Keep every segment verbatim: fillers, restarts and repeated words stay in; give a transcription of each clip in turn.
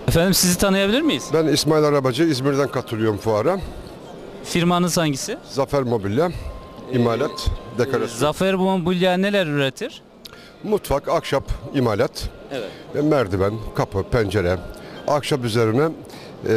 Efendim sizi tanıyabilir miyiz? Ben İsmail Arabacı, İzmir'den katılıyorum fuara. Firmanız hangisi? Zafer Mobilya, imalat, dekorasyon. Zafer Mobilya neler üretir? Mutfak, ahşap, imalat, Evet. ve merdiven, kapı, pencere, ahşap üzerine e,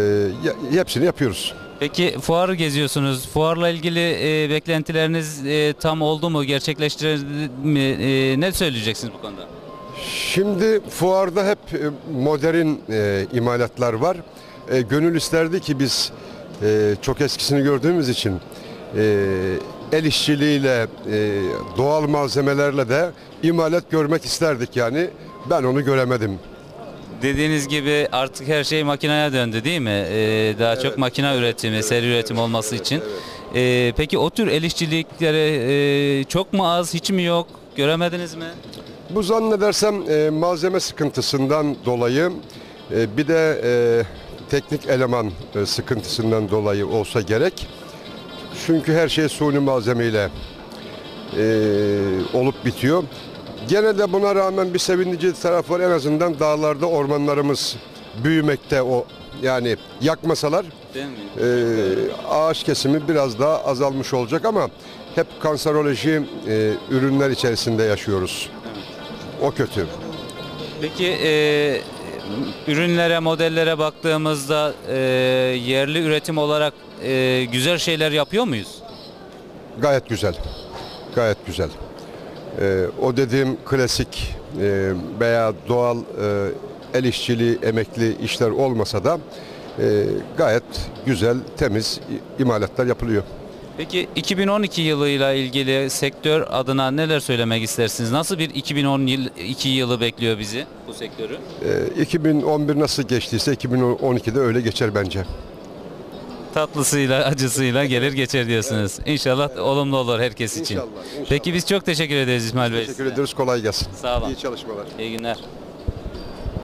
ya- hepsini yapıyoruz. Peki fuarı geziyorsunuz. Fuarla ilgili e, beklentileriniz e, tam oldu mu? Gerçekleştirildi mi? E, ne söyleyeceksiniz bu konuda? Şimdi fuarda hep e, modern e, imalatlar var. E, gönül isterdi ki biz e, çok eskisini gördüğümüz için e, el işçiliğiyle, e, doğal malzemelerle de imalat görmek isterdik yani. Ben onu göremedim. Dediğiniz gibi artık her şey makineye döndü değil mi? E, daha çok makine üretimi, seri üretim olması için. E, peki o tür el işçilikleri e, çok mu az, hiç mi yok? Göremediniz mi? Bu zannedersem e, malzeme sıkıntısından dolayı e, bir de e, teknik eleman e, sıkıntısından dolayı olsa gerek. Çünkü her şey suni malzemeyle e, olup bitiyor. Gene de buna rağmen bir sevindirici taraf var. En azından dağlarda ormanlarımız büyümekte, o yani yakmasalar Değil mi? e, ağaç kesimi biraz daha azalmış olacak ama hep kanseroloji e, ürünler içerisinde yaşıyoruz. O kötü. Peki e, ürünlere, modellere baktığımızda e, yerli üretim olarak e, güzel şeyler yapıyor muyuz? Gayet güzel. Gayet güzel. Ee, o dediğim klasik e, veya doğal e, el işçiliği, emekli işler olmasa da e, gayet güzel, temiz i- imalatlar yapılıyor. Peki iki bin on iki yılıyla ilgili sektör adına neler söylemek istersiniz? Nasıl bir iki bin on iki yılı bekliyor bizi bu sektörü? Ee, iki bin on bir nasıl geçtiyse iki bin on ikide öyle geçer bence. Tatlısıyla, acısıyla gelir geçer diyorsunuz. İnşallah olumlu olur herkes için. İnşallah, inşallah. Peki biz çok teşekkür ederiz İsmail Bey. Teşekkür size. ederiz. Kolay gelsin. Sağ olun. İyi çalışmalar. İyi günler.